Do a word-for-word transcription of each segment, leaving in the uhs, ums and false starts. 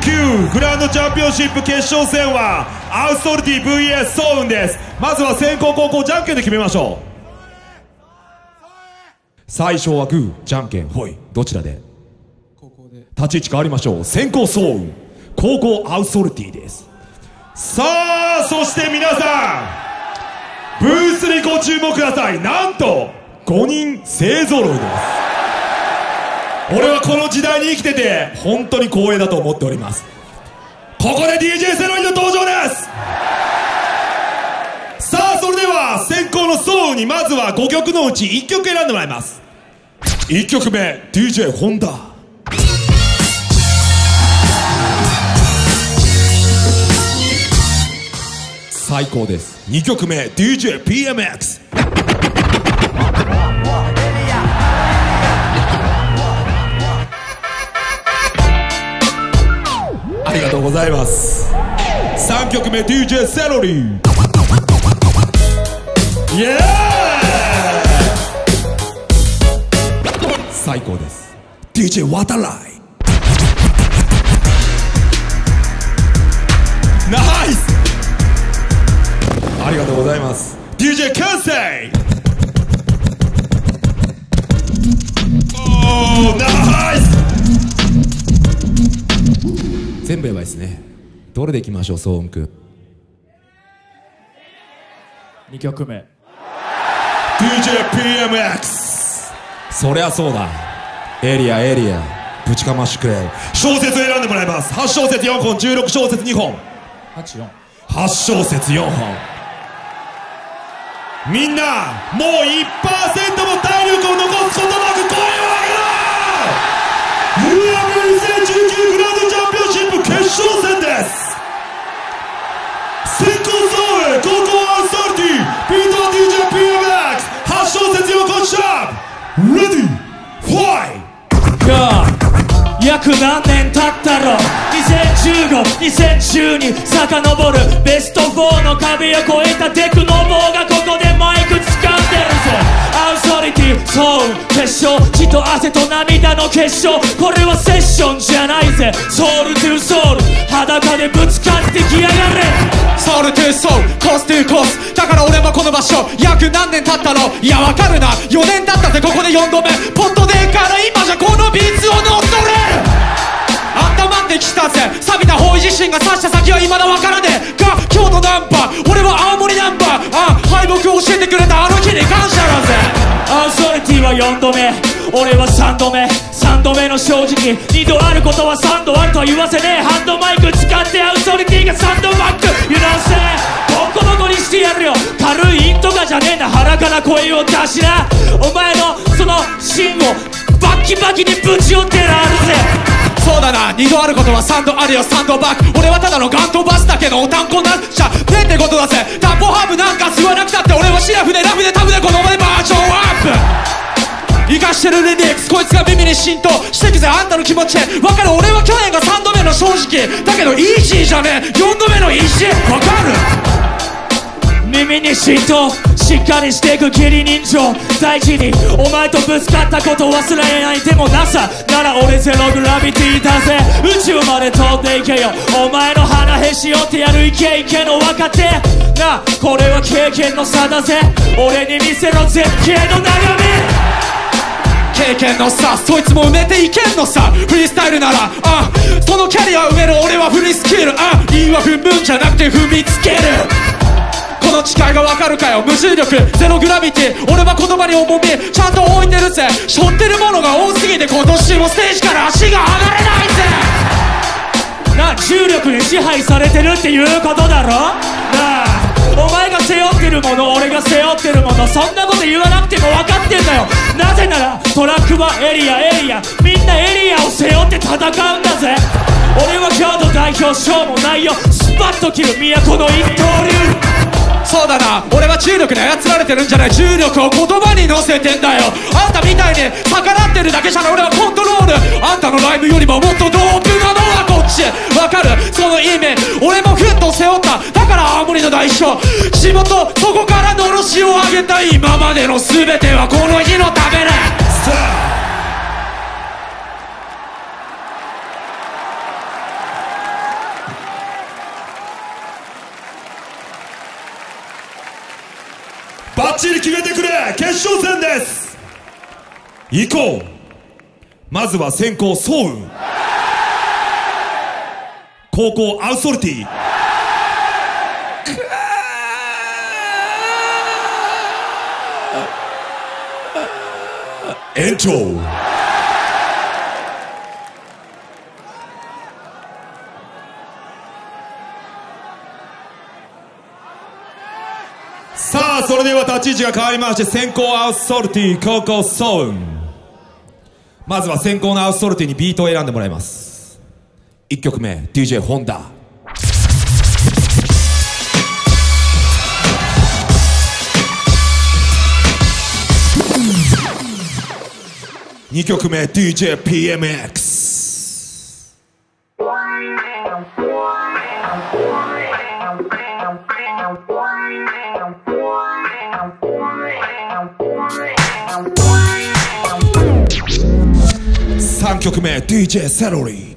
きゅうグランドチャンピオンシップ決勝戦はアウソリティ ブイエス ソウンです。まずは先攻後攻じゃんけんで決めましょう。最初はグーじゃんけんほい。どちらで？立ち位置変わりましょう。先攻ソウン、後攻アウソリティです。さあそして皆さんブースにご注目ください。なんとごにん勢ぞろいです。俺はこの時代に生きてて本当に光栄だと思っております。ここで ディージェー セロリの登場です。さあそれでは先攻のソウにまずはごきょくのうちいっきょく選んでもらいます。いっきょくめ ディージェー 本田、最高です。にきょくめ ディージェー ピーエムエックス、 ありがとうございます。さんきょくめ ディージェー セロリ、イエーイ、最高です。 ディージェー 渡来、ナイス、ありがとうございます。 ディージェー カンセイ、おーナイス、全部やばいですね。どれでいきましょうソウンくん。 にきょくめディージェー ピーエムエックス、 そりゃそうだ。エリアエリアぶちかましてくれ。小説選んでもらいます。はち小節よんほん、じゅうろく小節にほん、 はちよん、 はち小節よんほん。みんなもう いちパーセント も体力を残すことなく声を上げろ。 ユーエムにせんじゅうきゅう グランドチャンピオンシップ決勝戦です。先攻ソウ、後攻アウソリティ、ビートは ディージェー ピーエムエックス、はち小節よんほんシャープ、レディーファイト。 約何年経ったろ、にせんじゅうご、にせんじゅうに遡るベストフォーの壁を越えたテクノボーがここでマイク掴んでるぜ。アウソリティ、ソウル決勝、血と汗と涙の決勝、これはセッションじゃないぜ。ソウルトゥーソウル、裸でぶつかってきやがれ。 ソウルトゥーソウル、コーストゥーコース、だから俺もこの場所約何年経ったろ、いやわかるな、よねん経ったぜ。ここでよんどめポットでから今じゃこのビーツを乗っ取れる。温まってきたぜ、錆びた方位自身が刺した先は未だわからねえが、京都ナンバー、俺は青森ナンバー、あ敗北を教えてくれたあの日に感謝だぜ。 アウソリティはよんどめ、俺はさんどめ、さんどめの正直、にどあることはさんどあるとは言わせねえ。ハンドマイク使ってアウソリティがさんどバック、油断せえボコボコにしてやるよ。軽いインとかじゃねえんだ、腹から声を出しな。お前のその芯をバッキバキにぶち折ってやるぜ。 そうだな、にどあることはさんどあるよ、さんどバック。俺はただのガントバスだけどおたんこなっちゃねえってことだぜ。タンポハーブなんか吸わなくたって俺はシラフでラフでタフでこの場でバージョンアップ。生かしてるリリックス、こいつが耳に浸透してくぜあんたの気持ち。わかる、俺は去年がさんどめの正直だけどイージーじゃねえ、よんどめのイージー。わかる、 耳に浸透しっかりしていく義理人情大事に、お前とぶつかったこと忘れない。でも ナサ なら俺ゼログラビティだぜ。宇宙まで飛んでいけよ、お前の鼻へし折ってやるイケイケの若手な、これは経験の差だぜ。俺に見せろ絶景の眺め。 経験の差、そいつも埋めていけんのさ。フリースタイルならあそのキャリア埋める、俺はフリースキル、あいいは踏むんじゃなくて踏みつける。この誓いがわかるかよ、無重力ゼログラビティ、俺は言葉に重みちゃんと置いてるぜ。背負ってるものが多すぎて今年もステージから足が離れないぜ。 な、重力に支配されてるっていうことだろなあ。お前が背負ってるもの、俺が背負ってるもの、そんなこと言わなくても分かってんだよ。なぜならトラックはエリアエリア、みんなエリアを背負って戦うんだぜ。俺はガード代表しょうもないよ、スパッと切る都の一刀流。 そうだな、俺は重力に操られてるんじゃない、重力を言葉に乗せてんだよ。あんたみたいに逆らってるだけじゃない、俺はコントロール。あんたのライブよりももっとドープなのはこっち。わかるその意味、俺もふっと背負った、だから青森の代表地元、そこからのろしを上げた今までの全てはこの日のためだ。さあバッチリ決めてくれ。決勝戦です。行こう。まずは先攻ソウン、後攻アウソルティ。延長。さあそれでは立ち位置が変わりまして、先攻アウソルティ、後攻ソウン。まずは先攻のアウソルティにビートを選んでもらいます。いっきょくめ ディージェー ホンダ、にきょくめ ディージェー ピーエムエックス。 さんきょくめ ディージェー セロリ、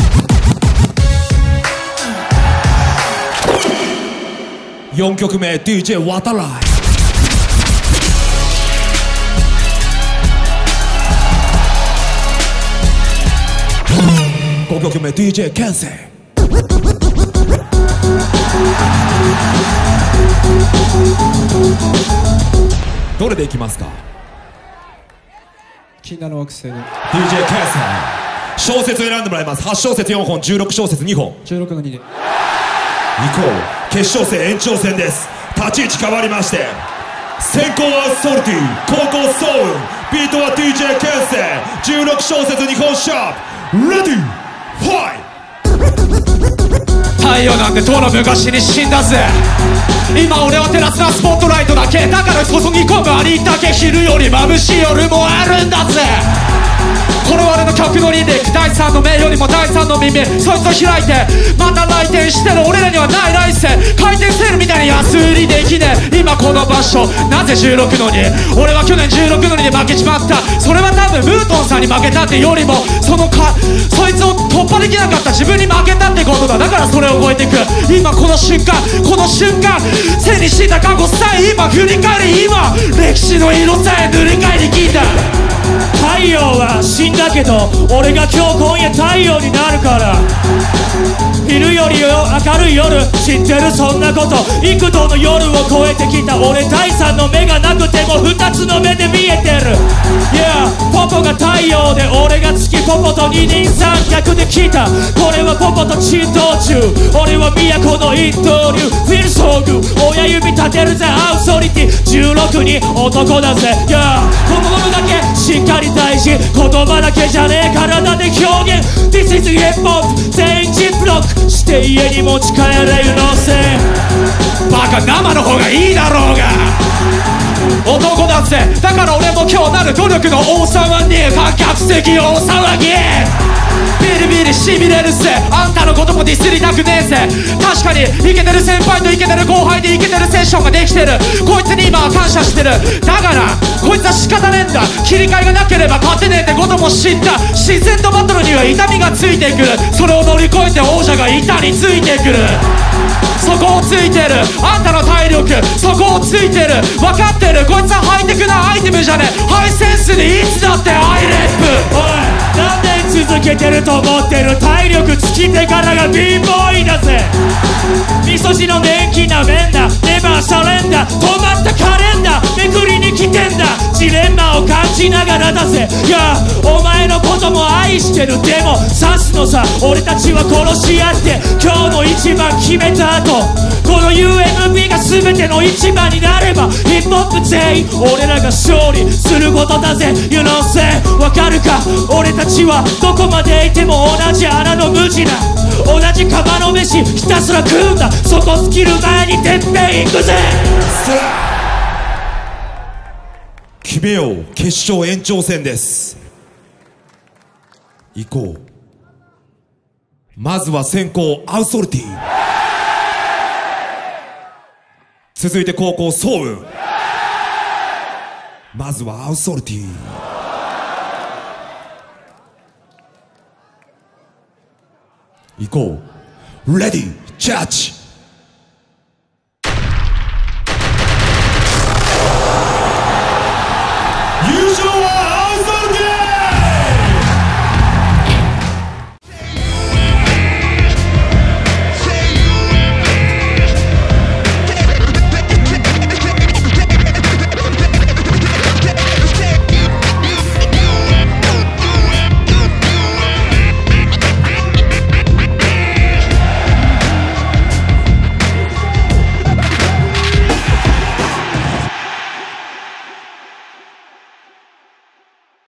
よんきょくめ ディージェー ワタライ、ごきょくめ ディージェー ケンセイ。どれでいきますか？ 禁断の惑星でディージェー ケンセイ。小説を選んでもらいます。はち小節よんほん、じゅうろく小節にほん。 じゅうろくのにで行こう。決勝戦延長戦です。立ち位置変わりまして、先攻はソルティ、後攻ソウン、ビートは ディージェー ケンセイ。じゅうろく小節にほんシャープ。レディーファイ。 太陽なんてとうの昔に死んだぜ。今俺は照らすなスポットライトだけだから注ぎ込むありったけ。昼より眩しい夜もあるんだぜ。これは俺の曲の輪廻、第三の目よりも第三の耳、そいつを開いてまた来店してる俺らにはない来世。回転セールみたいに安売りできねえ今この場所。なぜじゅうろくのに俺は去年じゅうろくのにで負けちまった。それは多分ムートンさんに負けたってよりもそのかそいつを突破できなかった自分に負けたってことだ。だからそれを超えていく今この瞬間、この瞬間背にした過去さえ今振り返り、今歴史の色さえ塗り替えに聞いた。 太陽は死んだけど俺が今日今夜太陽になるから。昼よりよ明るい夜知ってるそんなこと。幾度の夜を越えてきた俺、第三の目がなくても二つの目で見えてる。 Yeah ポポが太陽で俺が月、ポポと二人三脚で来た。これはポポと珍道中、俺は都の一刀流。フィルソーグ親指立てるぜアウソリティ、じゅうろくに男だぜ。 Yeah この部分だけしっかり大事、言葉だけじゃねえ体で表現。 This is hip hop 全員ジップロックして家に持ち帰れるのせ。 バカ生の方がいいだろうが男だぜ。だから俺も今日なる努力の王様に観客席大騒ぎ。ビリビリしびれるぜ。あんたのこともディスりたくねえぜ。確かにイケてる先輩とイケてる後輩でイケてるセッションができてる。こいつに今は感謝してる。だからこいつは仕方ねえんだ。切り替えがなければ勝てねえってことも知った。自然とバトルには痛みがついてくる。それを乗り越えて王者が板についてくる。そこをついてるあんたの体力、そこをついてる分かってる。こいつはハイテクなアイテムじゃねえ、ハイセンスでいつだってアイレップ。 おい何年続けてると思ってる。体力尽きてからが貧乏いだぜ。味噌汁の年季なめんだ、ネバーサレンダー、止まったカレンダーめくりに来てんだ。ジレンマを感じながらだぜ。いやお前のことも愛してる。でも刺すのさ俺たちは殺し合って。今日の一番決めた後この ユーエムピー が全ての一番になればヒップホップ全員俺らが勝利することだぜ。 You know say わかるか。俺たちはどこまでいても同じ穴の無地な同じ釜の飯ひたすら食うんだ。そこ尽きる前にてっぺん行くぜ。 さあ決めよう。決勝延長戦です。行こう。まずは先攻アウソルティ、続いて後攻ソウン。まずはアウソルティ、行こう。レディージャッジ。